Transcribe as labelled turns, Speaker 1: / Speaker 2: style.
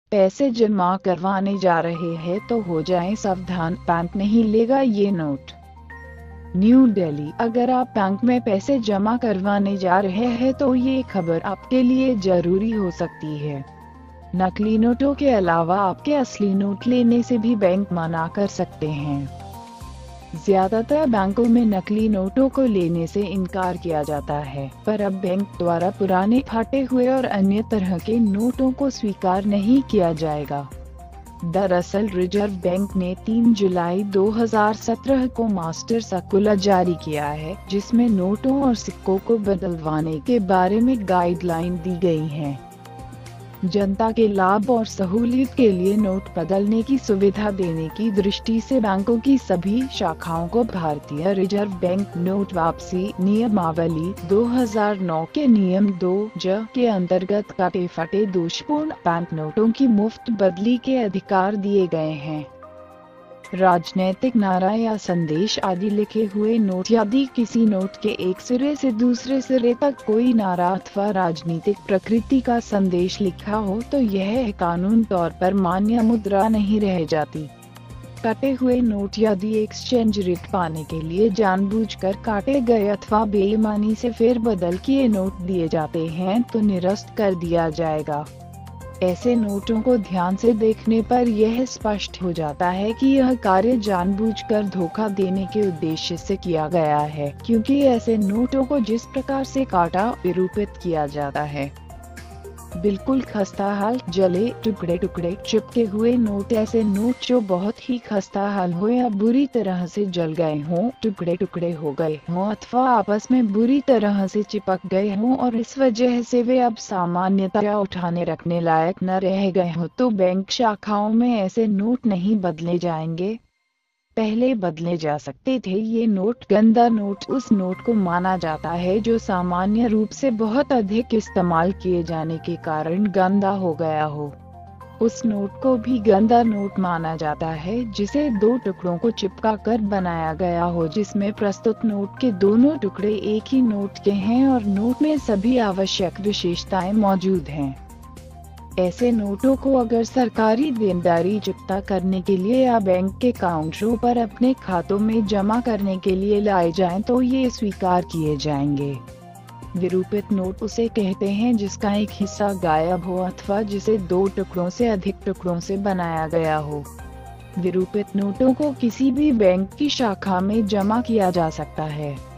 Speaker 1: पैसे जमा करवाने जा रहे हैं तो हो जाएं सावधान, बैंक नहीं लेगा ये नोट। न्यू दिल्ली, अगर आप बैंक में पैसे जमा करवाने जा रहे हैं तो ये खबर आपके लिए जरूरी हो सकती है। नकली नोटों के अलावा आपके असली नोट लेने से भी बैंक मना कर सकते हैं। ज्यादातर बैंकों में नकली नोटों को लेने से इनकार किया जाता है, पर अब बैंक द्वारा पुराने फटे हुए और अन्य तरह के नोटों को स्वीकार नहीं किया जाएगा। दरअसल रिजर्व बैंक ने 3 जुलाई 2017 को मास्टर सर्कुलर जारी किया है, जिसमें नोटों और सिक्कों को बदलवाने के बारे में गाइडलाइन दी गई हैं। जनता के लाभ और सहूलियत के लिए नोट बदलने की सुविधा देने की दृष्टि से बैंकों की सभी शाखाओं को भारतीय रिजर्व बैंक नोट वापसी नियमावली 2009 के नियम 2(j) के अंतर्गत कटे फटे दोषपूर्ण बैंक नोटों की मुफ्त बदली के अधिकार दिए गए हैं। राजनैतिक नारा या संदेश आदि लिखे हुए नोट, यदि किसी नोट के एक सिरे से दूसरे सिरे तक कोई नारा अथवा राजनीतिक प्रकृति का संदेश लिखा हो तो यह कानून तौर पर मान्य मुद्रा नहीं रह जाती। कटे हुए नोट यदि एक्सचेंज रेट पाने के लिए जानबूझकर काटे गए अथवा बेईमानी से फेरबदल किए नोट दिए जाते हैं तो निरस्त कर दिया जाएगा। ऐसे नोटों को ध्यान से देखने पर यह स्पष्ट हो जाता है कि यह कार्य जानबूझकर धोखा देने के उद्देश्य से किया गया है, क्योंकि ऐसे नोटों को जिस प्रकार से काटा विरूपित किया जाता है, बिल्कुल खस्ताहाल, जले टुकड़े टुकड़े चिपके हुए नोट, ऐसे नोट जो बहुत ही खस्ताहाल हो या बुरी तरह से जल गए हों, टुकड़े टुकड़े हो गए हों अथवा आपस में बुरी तरह से चिपक गए हों और इस वजह से वे अब सामान्यतया उठाने रखने लायक न रह गए हों, तो बैंक शाखाओं में ऐसे नोट नहीं बदले जाएंगे। पहले बदले जा सकते थे। ये नोट गंदा नोट उस नोट को माना जाता है जो सामान्य रूप से बहुत अधिक इस्तेमाल किए जाने के कारण गंदा हो गया हो। उस नोट को भी गंदा नोट माना जाता है जिसे 2 टुकड़ों को चिपका कर बनाया गया हो, जिसमें प्रस्तुत नोट के दोनों टुकड़े एक ही नोट के हैं और नोट में सभी आवश्यक विशेषताएं मौजूद हैं। ऐसे नोटों को अगर सरकारी देनदारी चुकता करने के लिए या बैंक के काउंटरों पर अपने खातों में जमा करने के लिए लाए जाएं तो ये स्वीकार किए जाएंगे। विरूपित नोट उसे कहते हैं जिसका एक हिस्सा गायब हो अथवा जिसे 2 टुकड़ों से अधिक टुकड़ों से बनाया गया हो। विरूपित नोटों को किसी भी बैंक की शाखा में जमा किया जा सकता है।